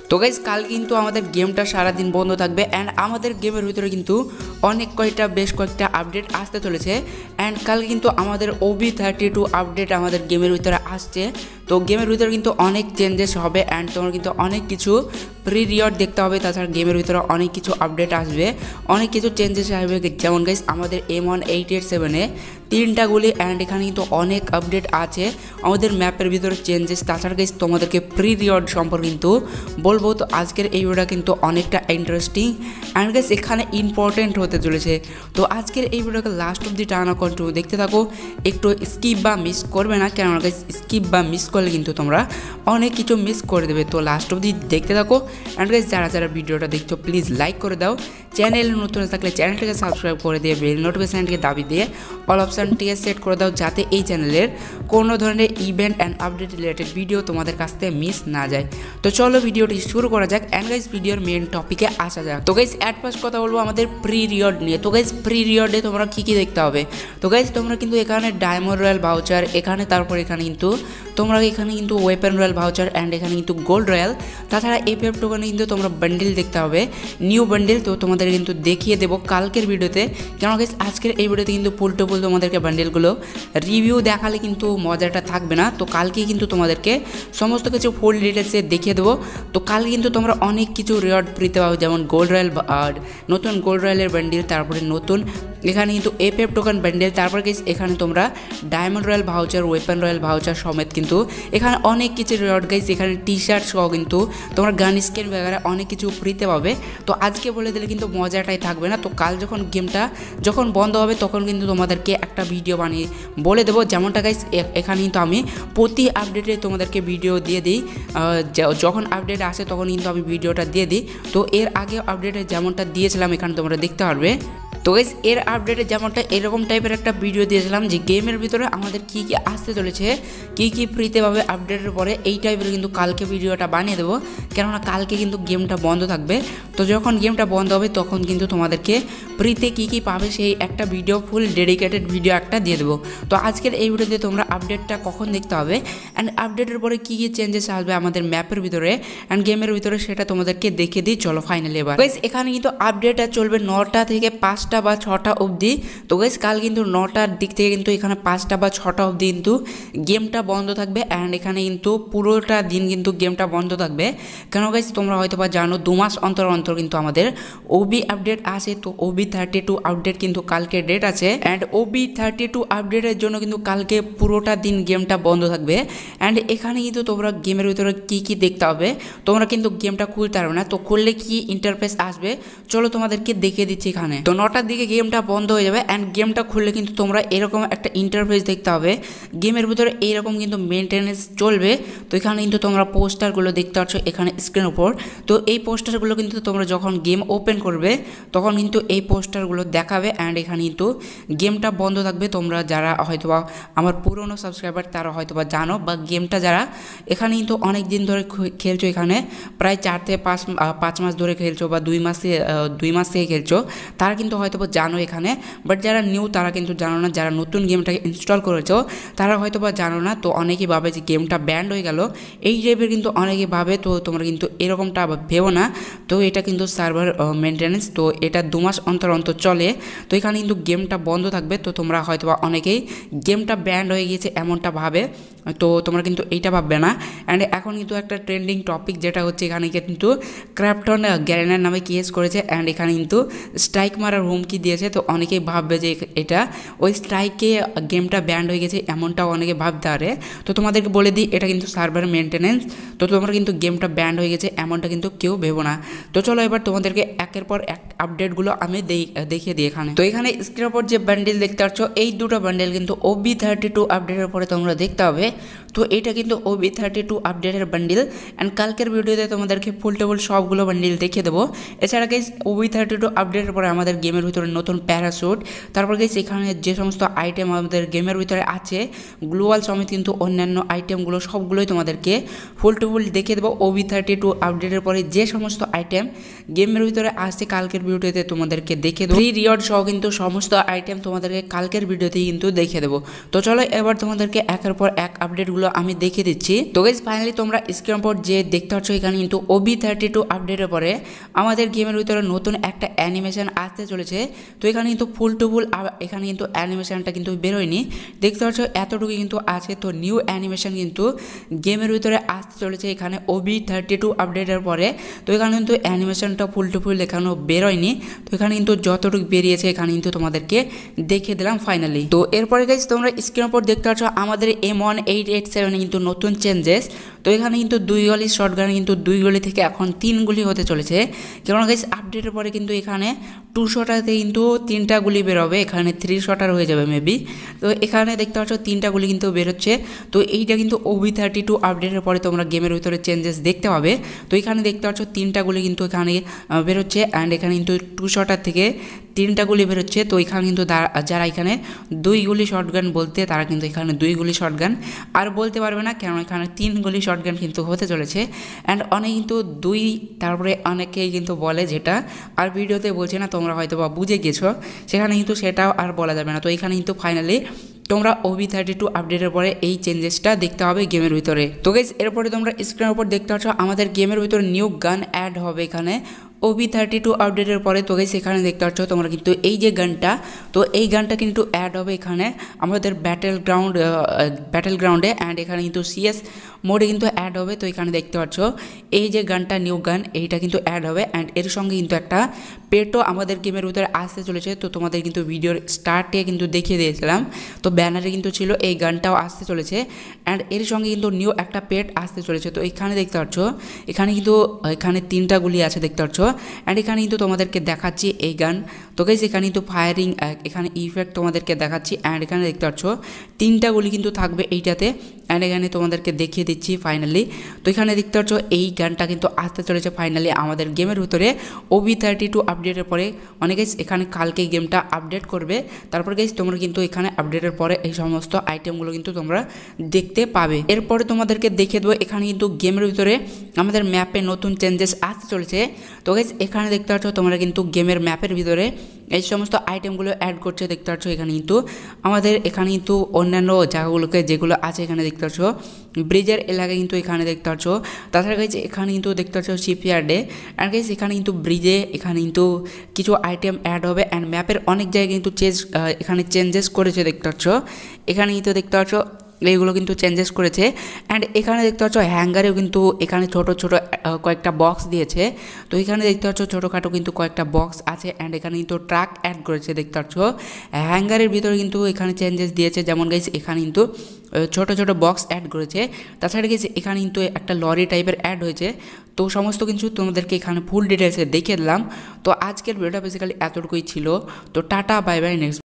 তো গাইস কাল কিন্তু আমাদের গেমটা সারাদিন বন্ধ থাকবে অ্যান্ড আমাদের গেমের ভিতরে কিন্তু বেশ কয়েকটা আপডেট আসতে চলেছে অ্যান্ড কাল কিন্তু আমাদের OB32 আপডেট আমাদের গেমের ভিতরে আসছে। তো গেমের ভিতরে কিন্তু অনেক চেঞ্জেস হবে অ্যান্ড তোমার কিন্তু অনেক কিছু প্রি রিওয়ার্ড দেখতে হবে। তাছাড়া গেমের ভিতরে অনেক কিছু আপডেট আসবে, অনেক কিছু চেঞ্জেস আসবে। যেমন গাইস আমাদের M1887-এ 3টা গুলি অ্যান্ড এখানে কিন্তু অনেক আপডেট আছে আমাদের ম্যাপের ভিতরে চেঞ্জেস। তাছাড়া গাইস তোমাদেরকে প্রি রিওয়ার্ড সম্পর্কে কিন্তু বলবো। তো আজকের এই ভিডিওটা কিন্তু অনেকটা ইন্টারেস্টিং অ্যান্ড গাইস এখানে ইম্পর্টেন্ট হতে চলেছে। তো আজকের এই ভিডিওকে লাস্ট অব্দি টানা কন্টিনিউ দেখতে থাকো, একটু স্কিপ বা মিস করবে না, কেননা গাইস স্কিপ বা মিস করলে কিন্তু তোমরা অনেক কিছু মিস করে দেবে। তো লাস্ট অব্দি দেখতে থাকো অ্যান্ড গাইস যারা যারা ভিডিওটা দেখছো প্লিজ লাইক করে দাও, চ্যানেল নতুন থাকলে চ্যানেলটাকে সাবস্ক্রাইব করে দিয়ে বেল নোটিফিকেশনটিকে দাবি দিয়ে অল অপশানটিকে সেট করে দাও, যাতে এই চ্যানেলের কোনো ধরনের event and update related video তোমাদের কাছ থেকে মিস না যায়। তো চলো ভিডিওটি শুরু করা যাক অ্যান্ড গাইস ভিডিওর মেন টপিকে আসা যাক। তো গাইস অ্যাট ফার্স্ট কথা বলবো আমাদের প্রি রিওয়ার্ড নিয়ে। তো গাইস প্রি রিওয়ার্ডে তোমরা কী দেখতে হবে। তো গাইস তোমরা কিন্তু এখানে ডায়মন্ড রয়্যাল ভাউচার, এখানে তারপর এখানে কিন্তু তোমরা এখানে কিন্তু ওয়েপন রয়্যাল ভাউচার অ্যান্ড এখানে কিন্তু গোল্ড রয়্যাল, তাছাড়া FF টোকেনে কিন্তু তোমরা বান্ডেল দেখতে হবে, নিউ বান্ডেল। তো তোমাদের কিন্তু দেখিয়ে দেবো কালকের ভিডিওতে, কেন গাইস আজকের এই ভিডিওতে কিন্তু ফুল তোমাদেরকে বান্ডেলগুলো রিভিউ দেখালে কিন্তু মজাটা থাকবে না। তো কালকে কিন্তু তোমাদেরকে সমস্ত কিছু ফুল ডিটেলসে দেখিয়ে দেবো। তো কালকে কিন্তু তোমরা অনেক কিছু রিওয়ার্ড পেতে পাবে, যেমন গোল্ড রয়্যাল আর নতুন গোল্ড রয়্যালের বান্ডেল, তারপরে নতুন এখানে কিন্তু FF টোকেন বান্ডেল, তারপর গাইস এখানে তোমরা diamond royal voucher, weapon royal voucher সমেত কিন্তু এখানে অনেক কিছু রিওয়ার্ড গাইস, এখানে টি-শার্ট সহ কিন্তু তোমরা গান স্কিন বগেরা অনেক কিছু ফ্রিতে পাবে। তো আজকে বলে দিলে কিন্তু মজাটাই থাকবে না। তো কাল যখন গেমটা বন্ধ হবে তখন কিন্তু তোমাদেরকে একটা ভিডিও বানিয়ে বলে দেবো, যেমনটা গাইস এখানে কিন্তু আমি প্রতি আপডেটে তোমাদেরকে ভিডিও দিয়ে দিই, যখন আপডেট আসে তখন কিন্তু আমি ভিডিওটা দিয়ে দিই। তো এর আগে আপডেটে যেমনটা দিয়েছিলাম এখানে তোমরা দেখতে পারবে। তো গাইস এর আপডেটে যেমনটা এরকম টাইপের একটা ভিডিও দিয়েছিলাম যে গেমের ভিতরে আমাদের কী কী আসতে চলেছে, কী ফ্রিতে পাবে আপডেটের পরে, এই টাইপের কিন্তু কালকে ভিডিওটা বানিয়ে দেবো, কেননা কালকে কিন্তু গেমটা বন্ধ থাকবে। তো যখন গেমটা বন্ধ হবে তখন কিন্তু তোমাদেরকে ফ্রিতে কী পাবে সেই একটা ভিডিও, ফুল ডেডিকেটেড ভিডিও একটা দিয়ে দেবো। তো আজকের এই ভিডিওতে তোমরা আপডেটটা কখন দেখতে হবে অ্যান্ড আপডেটের পরে কী চেঞ্জেস আসবে আমাদের ম্যাপের ভিতরে অ্যান্ড গেমের ভিতরে সেটা তোমাদেরকে দেখিয়ে দিই। চলো ফাইনালি এবার গাইস এখানে কিন্তু আপডেটটা চলবে 9টা থেকে 5টা বা 6টা অবধি। তো গাইস কাল কিন্তু 9টার দিক থেকে কিন্তু এখানে 5টা বা 6টা অবধি কিন্তু গেমটা বন্ধ থাকবে অ্যান্ড এখানে কিন্তু পুরোটা দিন কিন্তু গেমটা বন্ধ থাকবে। কেন গাইস তোমরা হয়তো বা জানো 2 মাস অন্তর অন্তর কিন্তু আমাদের OB আপডেট আসে। তো OB32 আপডেট কিন্তু কালকে ডেট আছে অ্যান্ড OB32 আপডেটের জন্য কিন্তু কালকে পুরোটা দিন গেমটা বন্ধ থাকবে অ্যান্ড এখানে কিন্তু তোমরা গেমের ভিতরে কী দেখতে হবে। তোমরা কিন্তু গেমটা খুলতে পারবে না, তো খুললে কি ইন্টারফেস আসবে চলো তোমাদেরকে দেখিয়ে দিচ্ছি এখানে। তো 9টার দিকে গেমটা বন্ধ হয়ে যাবে অ্যান্ড গেমটা খুললে কিন্তু তোমরা এরকম একটা ইন্টারফেস দেখতে হবে। গেমের ভিতরে এইরকম কিন্তু মেনটেনেন্স চলবে। তো এখানে কিন্তু তোমরা পোস্টারগুলো দেখতে পাচ্ছ এখানে স্ক্রিনের উপর। তো এই পোস্টারগুলো কিন্তু তোমরা যখন গেম ওপেন করবে তখন কিন্তু এই পোস্টারগুলো দেখাবে অ্যান্ড এখানে কিন্তু গেমটা বন্ধ থাকবে। তোমরা যারা হয়তোবা আমার পুরনো সাবস্ক্রাইবার তারা হয়তোবা জানো, বা গেমটা যারা এখানে কিন্তু অনেক দিন ধরে খেলছো, এখানে প্রায় 4 থেকে 5 মাস ধরে খেলছো বা 2 মাস থেকে খেলছো, তারা কিন্তু হয়তো জানো এখানে। বাট যারা নিউ তারা কিন্তু জানো না, যারা নতুন গেমটাকে ইনস্টল করেছো তারা হয়তো বা জানো না। তো অনেকেই ভাবে যে গেমটা ব্যান্ড হয়ে গেল, এই টাইপের কিন্তু অনেকেই ভাবে। তো তোমরা কিন্তু এরকমটা ভেবো না। তো এটা কিন্তু সার্ভার মেনটেন্যান্স, তো এটা 2 মাস অন্তর অন্তর চলে। তো এখানে কিন্তু গেমটা বন্ধ থাকবে। তো তোমরা হয়তো বা অনেকেই গেমটা ব্যান্ড হয়ে গিয়েছে এমনটা ভাবে, তো তোমরা কিন্তু এইটা ভাববে না। অ্যান্ড এখন কিন্তু একটা ট্রেন্ডিং টপিক যেটা হচ্ছে এখানে কিন্তু ক্র্যাপটন গ্যারেনার নামে কেস করেছে অ্যান্ড এখানে কিন্তু স্ট্রাইক মারার হুমকি দিয়েছে। তো অনেকেই ভাববে যে এটা ওই স্ট্রাইকে গেমটা ব্যান্ড হয়ে গেছে, এমনটাও অনেকে ভাবতে পারে। তো তোমাদেরকে বলে দিই এটা কিন্তু সার্ভার মেনটেন্যান্স। তো তোমরা কিন্তু গেমটা ব্যান্ড হয়ে গেছে এমনটা কিন্তু কেউ ভেবো না। তো চলো এবার তোমাদেরকে একের পর এক আপডেটগুলো আমি দেখিয়ে দিই এখানে। তো এখানে স্ক্রিনের উপর যে বান্ডেল দেখতে পাচ্ছ এই দুটো বান্ডেল কিন্তু OB32 আপডেটের পরে তোমরা দেখতে হবে। তো এটা কিন্তু OB32 আপডেটের বান্ডেল অ্যান্ড কালকের ভিডিওতে তোমাদেরকে ফুল সবগুলো বান্ডেল দেখিয়ে দেবো। এছাড়া গাইস OB32 আপডেটের পরে আমাদের গেমের ভিতরে নতুন প্যারাশুট, তারপর গাইস এখানে যে সমস্ত আইটেম আমাদের গেমের ভিতরে আছে গ্লোবাল সমেত কিন্তু অন্যান্য আইটেমগুলো সবগুলোই তোমাদেরকে ফুল দেখিয়ে দেবো। OB32 আপডেটের পরে যে সমস্ত আইটেম গেমের ভিতরে আসছে কালকের ভিডিওতে তোমাদেরকে দেখিয়ে দেবো। ফ্রি রিওয়ার্ড সহ কিন্তু সমস্ত আইটেম তোমাদেরকে কালকের ভিডিওতেই কিন্তু দেখিয়ে দেবো। তো চলো এবার তোমাদেরকে একের পর এক আপডেটগুলো আপডেটগুলো আমি দেখিয়ে দিচ্ছি। তো গাইস ফাইনালি তোমরা স্ক্রিন পর যে দেখতে পাচ্ছ এখানে কিন্তু OB32 আপডেটের পরে আমাদের গেমের ভিতরে নতুন একটা অ্যানিমেশন আসতে চলেছে। তো এখানে কিন্তু ফুল টু ফুল এখানে কিন্তু অ্যানিমেশনটা কিন্তু বেরোয়নি, দেখতে পাচ্ছ এতটুকু কিন্তু আছে। তো নিউ অ্যানিমেশন কিন্তু গেমের ভিতরে আসতে চলেছে এখানে OB32 আপডেটের পরে। তো এখানে কিন্তু অ্যানিমেশনটা ফুল টু ফুল এখানেও বেরোয়নি, তো এখানে কিন্তু যতটুকু বেরিয়েছে এখানে কিন্তু তোমাদেরকে দেখিয়ে দিলাম ফাইনালি। তো এরপরে গাইস তোমরা স্ক্রিনের উপর দেখতে পাচ্ছ আমাদের M1887 কিন্তু নতুন চেঞ্জেস। তো এখানে কিন্তু 2 গুলি শটগান কিন্তু 2 গুলি থেকে এখন 3 গুলি হতে চলেছে, কারণ গাইস আপডেটের পরে কিন্তু এখানে 2 শটাতে কিন্তু 3টা গুলি বেরোবে, এখানে 3 শটার হয়ে যাবে মেবি। তো এখানে দেখতে পাচ্ছ 3টা গুলি কিন্তু বেরোচ্ছে। তো এইটা কিন্তু OB32 আপডেটের পরে তোমরা গেমের ভিতরে চেঞ্জেস দেখতে পাবে। তো এখানে দেখতে পাচ্ছ 3টা গুলি কিন্তু এখানে বেরোচ্ছে, অ্যান্ড এখানে কিন্তু 2 শটার থেকে 3টা গুলি বেরোচ্ছে। তো এখানে কিন্তু যারা এখানে 2 গুলি শটগান বলতে তারা কিন্তু এখানে 2 গুলি শটগান আর বলতে পারবে না, কারণ এখানে 3 গুলি শটগান কিন্তু হতে চলেছে। অ্যান্ড অনেক কিন্তু 2 তারপরে অনেকেই কিন্তু বলে, যেটা আর ভিডিওতে বলছে না, তোমরা হয়তো বা বুঝে গেছো, সেখানে কিন্তু সেটাও আর বলা যাবে না। তো এখানে কিন্তু ফাইনালি তোমরা OB32 আপডেটের পরে এই চেঞ্জেসটা দেখতে হবে গেমের ভিতরে। তো গাইস এরপরে তোমরা স্ক্রিনের উপর দেখতে পাচ্ছ আমাদের গেমের ভিতরে নিউ গান অ্যাড হবে এখানে OB32 আপডেটের পরে। তো গাইস এখানে দেখতে পাচ্ছ তোমরা কিন্তু এই যে গানটা, তো এই গানটা কিন্তু অ্যাড হবে এখানে আমাদের ব্যাটেল গ্রাউন্ডে, অ্যান্ড এখানে কিন্তু CS মোডে কিন্তু অ্যাড হবে। তো এখানে দেখতে পাচ্ছ এই যে গানটা নিউ গান, এইটা কিন্তু অ্যাড হবে, অ্যান্ড এর সঙ্গে কিন্তু একটা পেটও আমাদের গেমের ভিতরে আসতে চলেছে। তো তোমাদের কিন্তু ভিডিওর স্টার্টে কিন্তু দেখিয়ে দিয়েছিলাম, তো ব্যানারে কিন্তু ছিল এই গানটাও আসতে চলেছে, অ্যান্ড এর সঙ্গে কিন্তু নিউ একটা পেট আসতে চলেছে। তো এখানে দেখতে পাচ্ছ এখানে কিন্তু এখানে 3টা গুলি আছে দেখতে পাচ্ছ, অ্যান্ড এখানে কিন্তু তোমাদেরকে দেখাচ্ছি এই গান। তো গাইস এখানে কিন্তু ফায়ারিং এখানে ইফেক্ট তোমাদেরকে দেখাচ্ছি, অ্যান্ড এখানে দেখতে পাচ্ছ 3টা গুলি কিন্তু থাকবে এইটাতে, অ্যান্ড এখানে তোমাদেরকে দেখিয়ে দিচ্ছি ফাইনালি। তো এখানে দেখতে পাচ্ছ এই গানটা কিন্তু আসতে চলেছে ফাইনালি আমাদের গেমের ভিতরে OB32 আপডেটের পরে। অনেকে এখানে কালকে গেমটা আপডেট করবে, তারপর গাইস তোমরা কিন্তু এখানে আপডেটের পরে এই সমস্ত আইটেমগুলো কিন্তু তোমরা দেখতে পাবে। এরপরে তোমাদেরকে দেখিয়ে দেবো এখানে কিন্তু গেমের ভিতরে আমাদের ম্যাপে নতুন চেঞ্জেস আসতে চলেছে। তো গাইস এখানে দেখতে পাচ্ছ তোমরা কিন্তু গেমের ম্যাপের ভিতরে এই সমস্ত আইটেমগুলো অ্যাড করছে দেখতে পাচ্ছ। এখানে কিন্তু আমাদের এখানে কিন্তু অন্যান্য জায়গাগুলোকে যেগুলো আছে এখানে দেখতে পাচ্ছ ব্রিজের এলাকায় কিন্তু এখানে দেখতে পাচ্ছ। তাছাড়া গাইস এখানে কিন্তু দেখতে পাচ্ছ শিপইয়ার্ডে, আর গাইস এখানে কিন্তু ব্রিজে এখানে কিন্তু কিছু আইটেম অ্যাড হবে, অ্যান্ড ম্যাপের অনেক জায়গায় কিন্তু এখানে চেঞ্জেস করেছে দেখতে পাচ্ছ। এখানে কিন্তু দেখতে পাচ্ছ এইগুলো কিন্তু চেঞ্জেস করেছে, অ্যান্ড এখানে দেখতে পাচ্ছ হ্যাঙ্গারেও কিন্তু এখানে ছোট ছোট কয়েকটা বক্স দিয়েছে। তো এখানে দেখতে পাচ্ছ ছোটোখাটো কিন্তু কয়েকটা বক্স আছে, অ্যান্ড এখানে কিন্তু ট্রাক অ্যাড করেছে দেখতে পাচ্ছ। হ্যাঙ্গারের ভিতরে কিন্তু এখানে চেঞ্জেস দিয়েছে, যেমন গাইস এখানে কিন্তু ছোট ছোট বক্স অ্যাড করেছে। তাছাড়া গেছে এখানে কিন্তু একটা লরি টাইপের অ্যাড হয়েছে। তো সমস্ত কিছু তোমাদেরকে এখানে ফুল ডিটেলসে দেখিয়ে দিলাম। তো আজকের ভিডিওটা বেসিক্যালি এতটুকুই ছিল। তো টাটা বাই বাই, নেক্সট